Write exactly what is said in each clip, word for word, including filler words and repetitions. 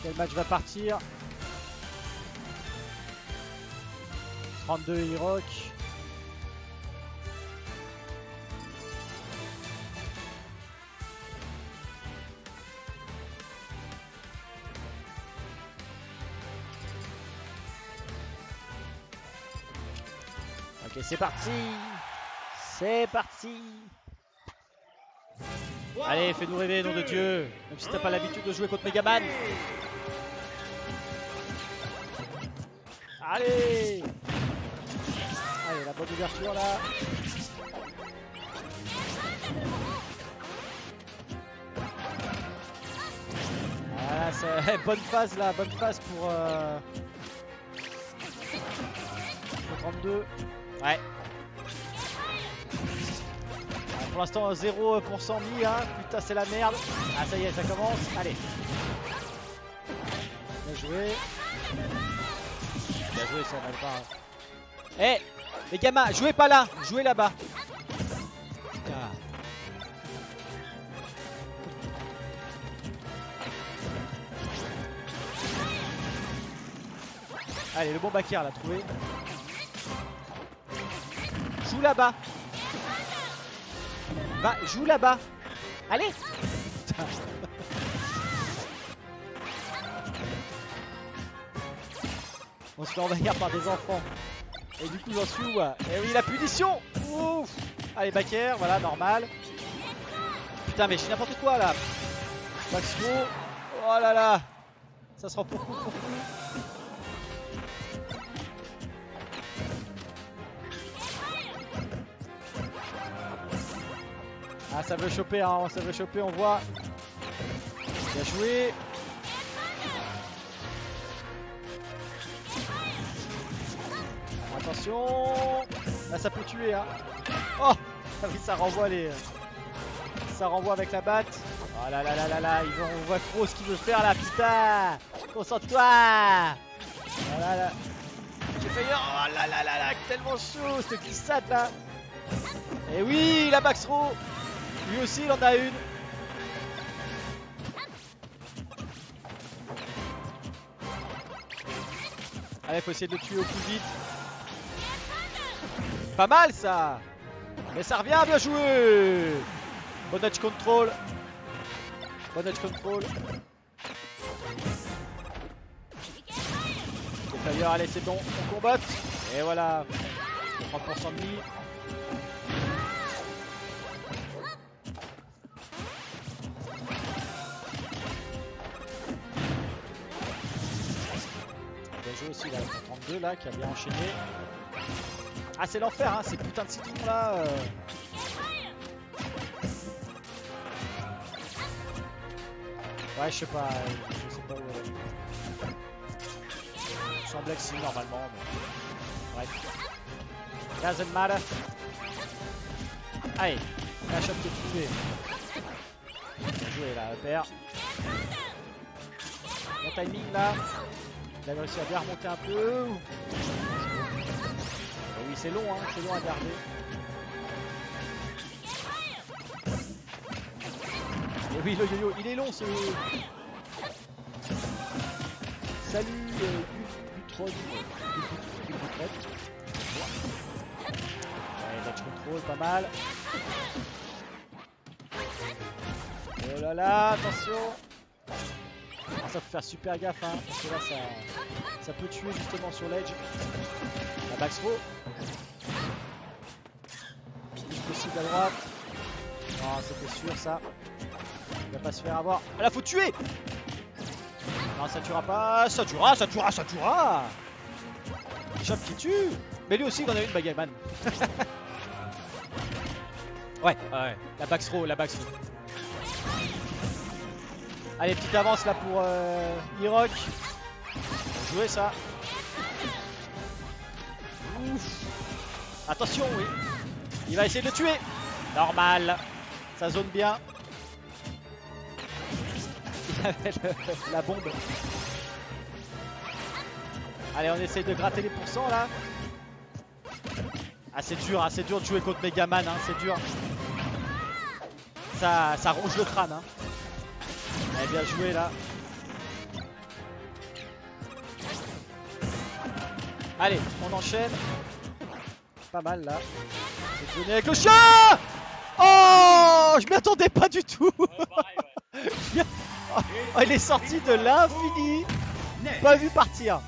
Quel match va partir? trente-deux Hirok. Ok, c'est parti. C'est parti. Allez, fais-nous rêver, nom de Dieu. Même si t'as pas l'habitude de jouer contre Megaman. Allez. Allez, la bonne ouverture là. Voilà, c'est bonne phase là, bonne phase pour, euh... pour trente-deux. Ouais. Pour l'instant zéro pour cent mis, hein. Putain c'est la merde. Ah ça y est, ça commence. Allez. Bien joué. Bien joué, ça va pas. Eh hey, les gamins, jouez pas là, jouez là-bas. Ah. Allez, le bon backer l'a trouvé. Joue là-bas. Va, joue là-bas. Allez. On se fait envahir par des enfants. Et du coup j'en suis où? Et oui, la punition. Ouf. Allez, backer, voilà, normal. Putain mais je fais n'importe quoi là. Maximo. Oh là là. Ça se rend pour coup, pour coup. Ah ça veut choper, hein, ça veut choper, on voit. Bien joué. Attention. Là ça peut tuer, hein. Oh. Ah oui, ça renvoie les. Ça renvoie avec la batte. Oh là là là là là, il on voit trop ce qu'il veut faire là, putain. Concentre-toi. Oh là là. J'ai failli. Oh là là là là, tellement chaud cette glissade là. Et oui, la back throw. Lui aussi il en a une. Allez, faut essayer de le tuer au plus vite. Pas mal ça. Mais ça revient, bien joué. Bon edge control. Bon edge control. D'ailleurs, allez c'est bon, on combat. Et voilà. trente pour cent de vie. Aussi là, trente-deux là qui a bien enchaîné. Ah c'est l'enfer hein, ces putains de citrons là. Euh... Ouais je sais pas, je sais pas où. Euh... Il semblait que si normalement. Mais... Bref. Doesn't matter. Allez, la shot qui est trouvée. Bien joué là, le père. Bon timing là. Il a réussi à bien remonter un peu. Et oui, c'est long, hein, c'est long à garder. Et oui, le yo-yo, il est long ce. Salut, euh, Butron. Allez, match control, pas mal. Oh là là, attention. Alors ça faut faire super gaffe hein, parce que là ça, ça peut tuer justement sur l'edge. La back throw. Plus possible à droite. Non c'était sûr ça. Il va pas se faire avoir. Ah là faut tuer. Non ça tuera pas. Ça tuera, ça tuera, ça tuera. Chop qui tue. Mais lui aussi il en a une Bagaman. Ouais, ouais. La back throw, la back throw. Allez, petite avance là pour euh, Hirok. Jouer ça. Ouf. Attention, oui. Il va essayer de le tuer. Normal. Ça zone bien. Il avait le, la bombe. Allez, on essaye de gratter les pourcents là. Ah, c'est dur, hein, c'est dur de jouer contre Megaman, hein, c'est dur. Ça, ça ronge le crâne. Hein. Allez, bien joué là. Allez, on enchaîne. Pas mal là. C'est donné avec le chien. Oh, je m'y attendais pas du tout. Oh, il est sorti de l'infini. Pas vu partir.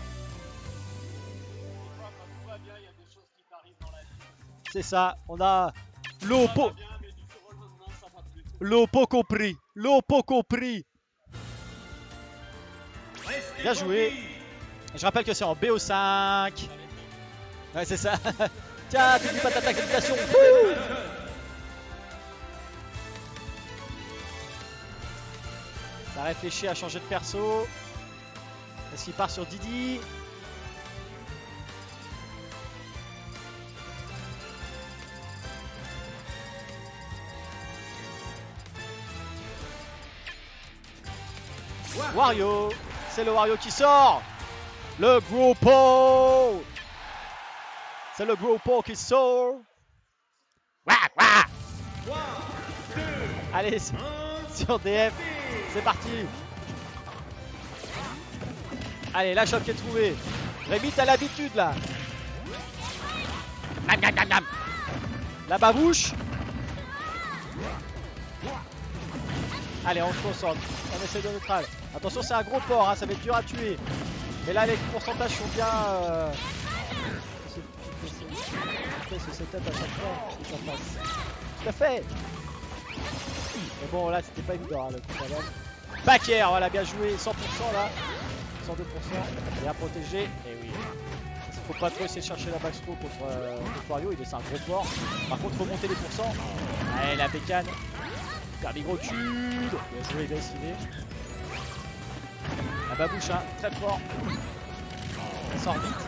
C'est ça, on a l'oppo. L'oppo compris. L'oppo compris. Bien joué. Je rappelle que c'est en B O cinq. Ouais, c'est ça. Tiens, tu dis pas ta tactification. Ça réfléchit à changer de perso. Est-ce qu'il part sur Didi? Wario, c'est le Wario qui sort. Le gros pot. C'est le gros pot qui sort. Wah, wah. Allez, sur D F, c'est parti. Allez, la choc est trouvée. Rémi, t'as l'habitude là. Nam, nam, nam, nam. La babouche. Allez, on se concentre. On essaie de neutral. Attention, c'est un gros port, hein, ça va être dur à tuer. Mais là, les pourcentages sont bien. Euh... C'est setup à chaque fois que ça passe. Tout à fait. Mais bon, là, c'était pas évident, hein, le coup d'avant. Backer, voilà, bien joué. cent pour cent là. cent deux pour cent. Bien protégé. Et oui. Faut pas trop essayer de chercher la backstro contre, euh, contre Wario. Il est un gros port. Par contre, faut monter les pourcents. Allez, la bécane. Garbigrotude. Bien joué, dessiné. La babouche, hein, très fort. Ça sort vite.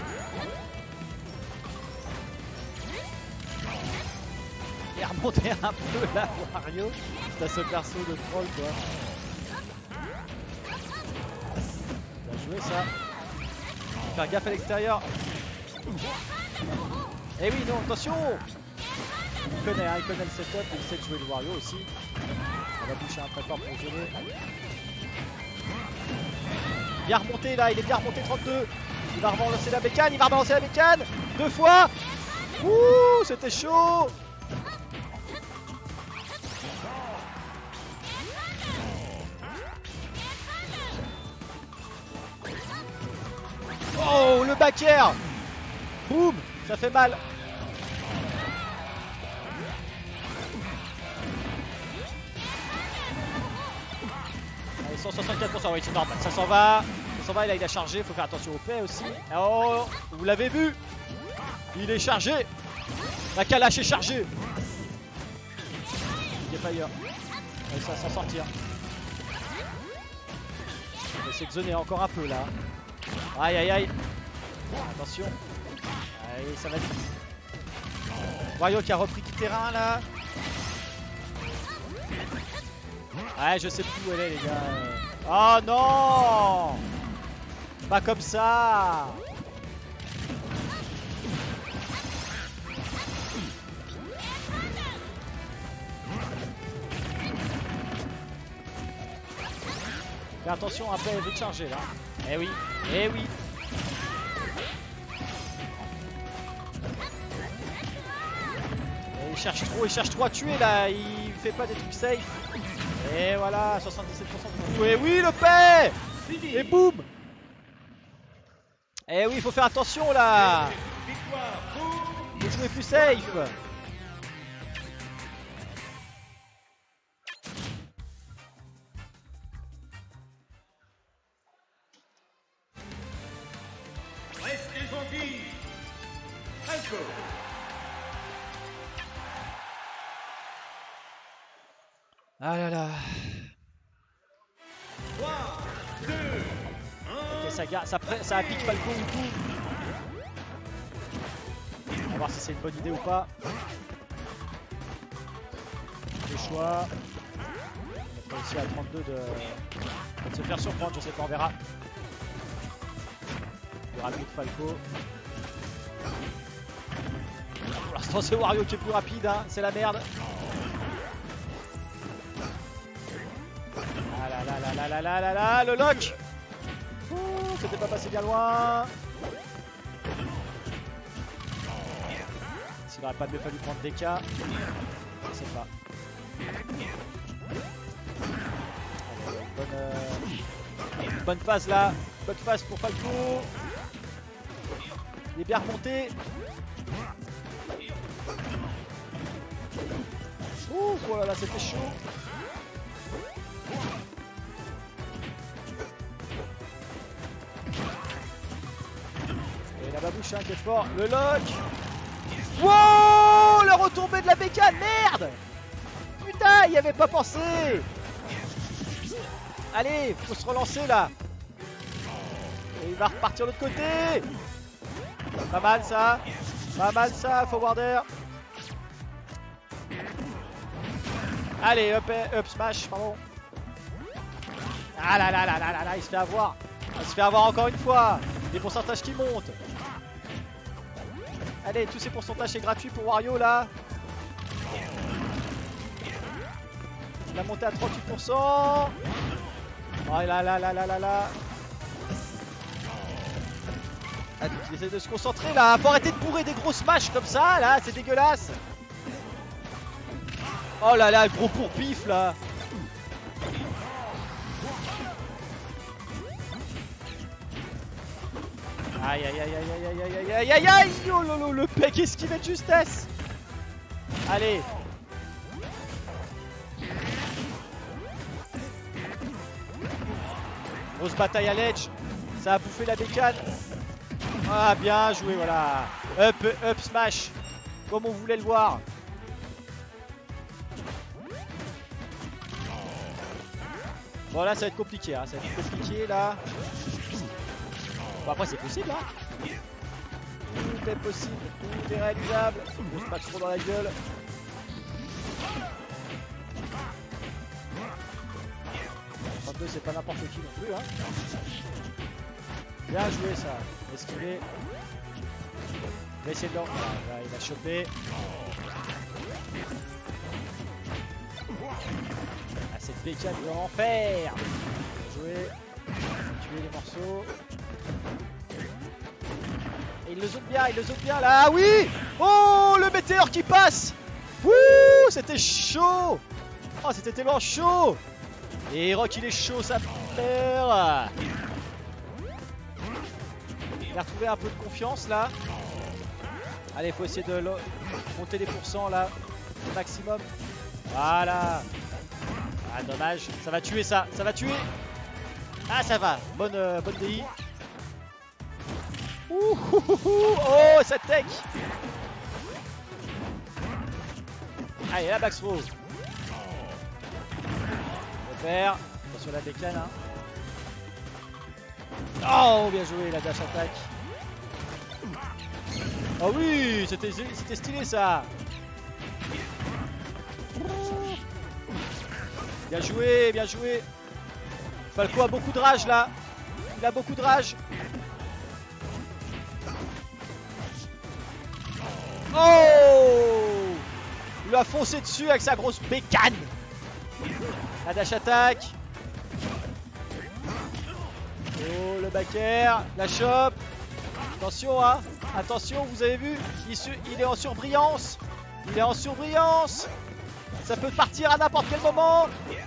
Et remonter un peu là, Wario. C'est à ce perso de troll, quoi. Bien joué, ça. Faire gaffe à l'extérieur. Eh oui, non, attention. Il connaît, hein, il connaît le setup, il sait de jouer le Wario aussi. On va boucher un très fort pour gêner. Bien remonté là, il est bien remonté trente-deux. Il va relancer la bécane, il va relancer la bécane. Deux fois. Ouh, c'était chaud. Oh, le back air. Boum, ça fait mal. Allez, cent soixante-quatre pour cent, oui, c'est normal. Ça s'en va. Ça s'en va, et là il a chargé. Il faut faire attention au paix aussi. Oh, vous l'avez vu. Il est chargé. La calache est chargée. Il est fire. Il va s'en sortir. On va essayer de zoner encore un peu là. Aïe aïe aïe. Attention. Allez, ça va vite. Wario qui a repris du terrain là. Ouais, je sais plus où elle est, les gars. Oh non. Pas comme ça. Fais attention, après elle veut charger là. Eh oui, eh oui. Et il cherche trop, il cherche trop à tuer là. Il fait pas des trucs safe. Et voilà, soixante-dix-sept pour cent pour tout. Et oui, le paix. Et boum. Eh oui, il faut faire attention là. Il faut jouer plus safe. Ah là là. Ok, ça, ça, ça applique Falco ou tout. On va voir si c'est une bonne idée ou pas. Le choix. On a réussi à trente-deux de... de se faire surprendre, je sais pas, on verra. Le rapide Falco. Pour l'instant c'est Wario qui est plus rapide, hein. C'est la merde. Ah là là là là là là là là, le lock. C'était pas passé bien loin. Il aurait pas mieux fallu prendre des cas. Je sais pas. Allez, bonne, euh... bonne phase là. Bonne phase pour Falco. Il est bien remonté. Ouh, oh là là, c'était chaud. Et la babouche hein, qui est fort. Le lock. Wow, la retombée de la bécane, merde. Putain, il n'y avait pas pensé. Allez, faut se relancer là. Et il va repartir de l'autre côté. Pas mal ça. Pas mal ça, forwarder. Allez, up, up smash, pardon. Ah là là là là là là, il se fait avoir. Il se fait avoir encore une fois. Les pourcentages qui montent. Allez, tous ces pourcentages c'est gratuit pour Wario là. Il a monté à trente-huit pour cent. Oh là là là là là là. Allez, il essaie de se concentrer là. Faut arrêter de bourrer des gros smash comme ça là, c'est dégueulasse. Oh là là, gros pour-pif là. Aïe aïe aïe aïe aïe aïe aïe aïe aïe aïe. Oh lolo, le pec esquivé de justesse. Allez. Grosse bataille à l'edge. Ça a bouffé la bécane. Ah bien joué, voilà. Up, up smash. Comme on voulait le voir. Bon là ça va être compliqué, hein. Ça va être compliqué là. Bon après c'est possible hein. Tout est possible, tout est réalisable. On se passe trop dans la gueule. trente-deux c'est pas n'importe qui non plus hein. Bien joué ça. Esquiver. Il va essayer de l'en... Ah, il a chopé. Ah cette bécane de l'enfer. Bien joué. Tuer les morceaux. Et il le zoome bien, il le zoome bien là. Ah oui. Oh le météore qui passe. Wouh, c'était chaud. Oh c'était tellement chaud. Et Rock il est chaud sa mère. Il a retrouvé un peu de confiance là. Allez, il faut essayer de monter les pourcents là au maximum. Voilà. Ah dommage, ça va tuer ça, ça va tuer. Ah ça va, bonne, euh, bonne D I. Ouh, ouh, ouh, ouh. Oh cette tech. Allez la back throw. Repère, attention la bécane hein. Oh bien joué la dash attack. Oh oui, c'était stylé ça. Bien joué, bien joué. Falco a beaucoup de rage là. Il a beaucoup de rage. Oh, il lui a foncé dessus avec sa grosse bécane. La dash attack. Oh le back air, la chope. Attention hein, attention, vous avez vu, il, il est en surbrillance. Il est en surbrillance. Ça peut partir à n'importe quel moment.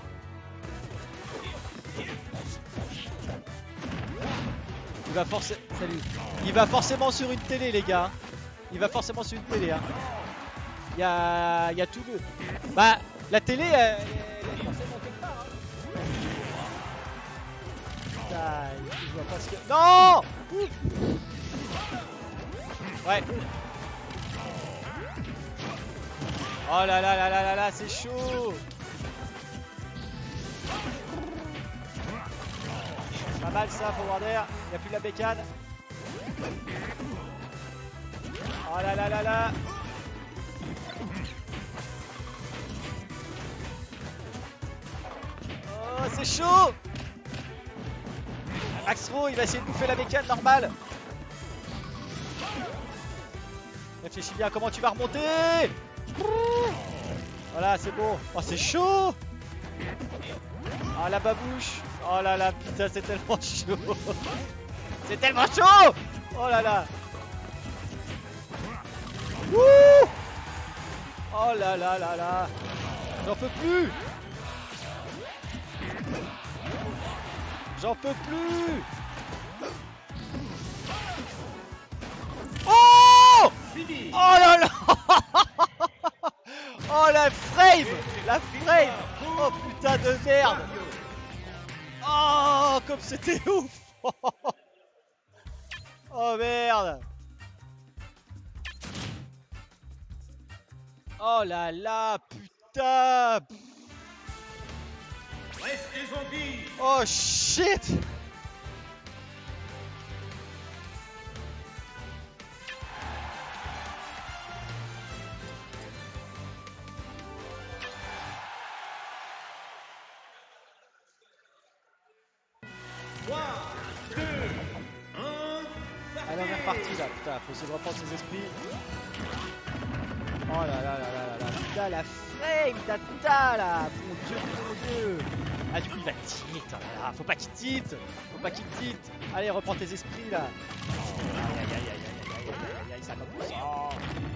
Il va forcément... Salut. Il va forcément sur une télé les gars. Il va forcément sur une télé hein. Il y a... Il y a tout le... Bah, la télé, elle, elle est forcément quelque part hein. Putain, je vois pas ce que... Non. Ouais. Oh là là là là là là, c'est chaud. Pas mal ça, forwarder. Il n'y a plus de la bécane. Oh là là là là. Oh, c'est chaud. Max Rowe, il va essayer de bouffer la bécane normale. Réfléchis bien comment tu vas remonter. Voilà, c'est bon. Oh, c'est chaud. Oh, la babouche. Oh là là, putain, c'est tellement chaud. C'est tellement chaud. Oh là là. Wouh. Oh là là là là. J'en peux plus. J'en peux plus. Oh! Oh là là. Oh la frame. La frame. Oh putain de merde. Oh comme c'était ouf. Oh merde. Oh là là, putain. Restez zombies. Oh shit. Allez, on est reparti là, putain, faut essayer de reprendre ses esprits. Oh là là là là là là, putain, la frame d'Atta là, mon dieu, mon dieu. Ah, du coup, il va tilt, là, faut pas qu'il tilt, faut pas qu'il tilt. Allez, reprends tes esprits là. Aïe aïe aïe aïe aïe aïe aïe aïe aïe, cinquante pour cent.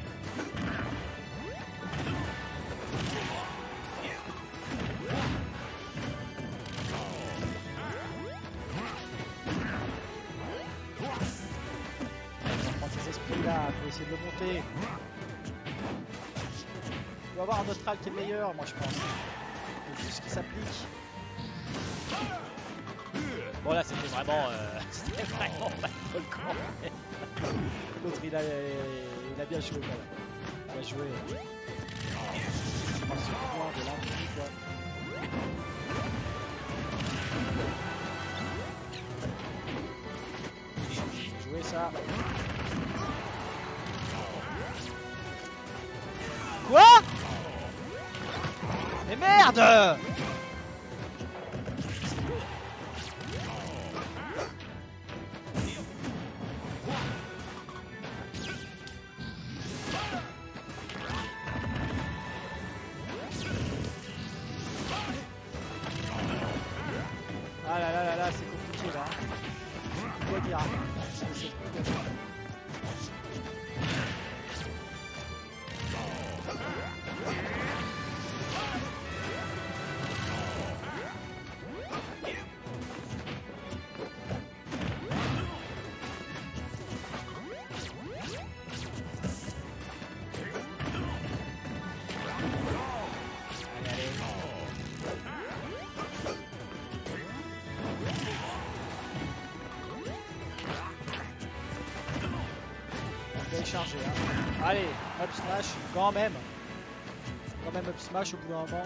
Là, faut essayer de le monter. Il doit y avoir un austral qui est meilleur, moi je pense. C'est juste ce qui s'applique. Bon là c'était vraiment euh, c'était vraiment pas le camp. L'autre il a, il a bien joué quand même. Il a joué. Je pense que point de l'infini quoi. Jouer ça. Quoi? Mais merde! Ah là là là là, c'est compliqué là. Je dois dire. Chargé, hein. Allez, up smash, quand même. Quand même up smash au bout d'un moment.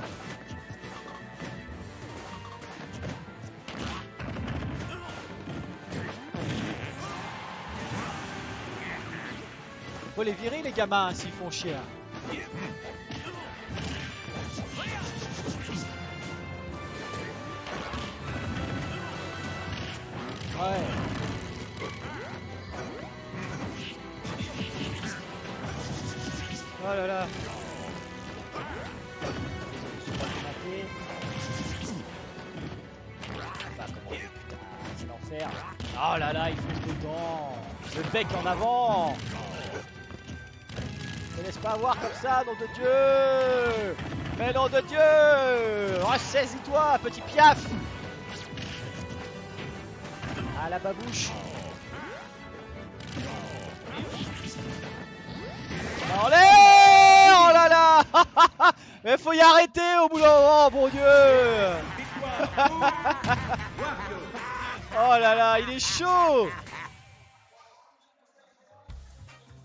Faut les virer les gamins hein, s'ils font chier. Hein. Ouais. Oh là là. Bah comment putain, c'est l'enfer. Oh là là, il fonce dedans. Le bec en avant. Ne laisse pas avoir comme ça, nom de Dieu. Mais nom de Dieu. Oh, saisis-toi, petit piaf. Ah la babouche. Allez. Oh là là. Mais faut y arrêter au bout d'un moment, bon Dieu. Oh là là, il est chaud.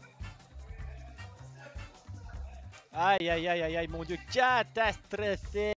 Aïe aïe aïe aïe aïe, mon Dieu, catastrophe.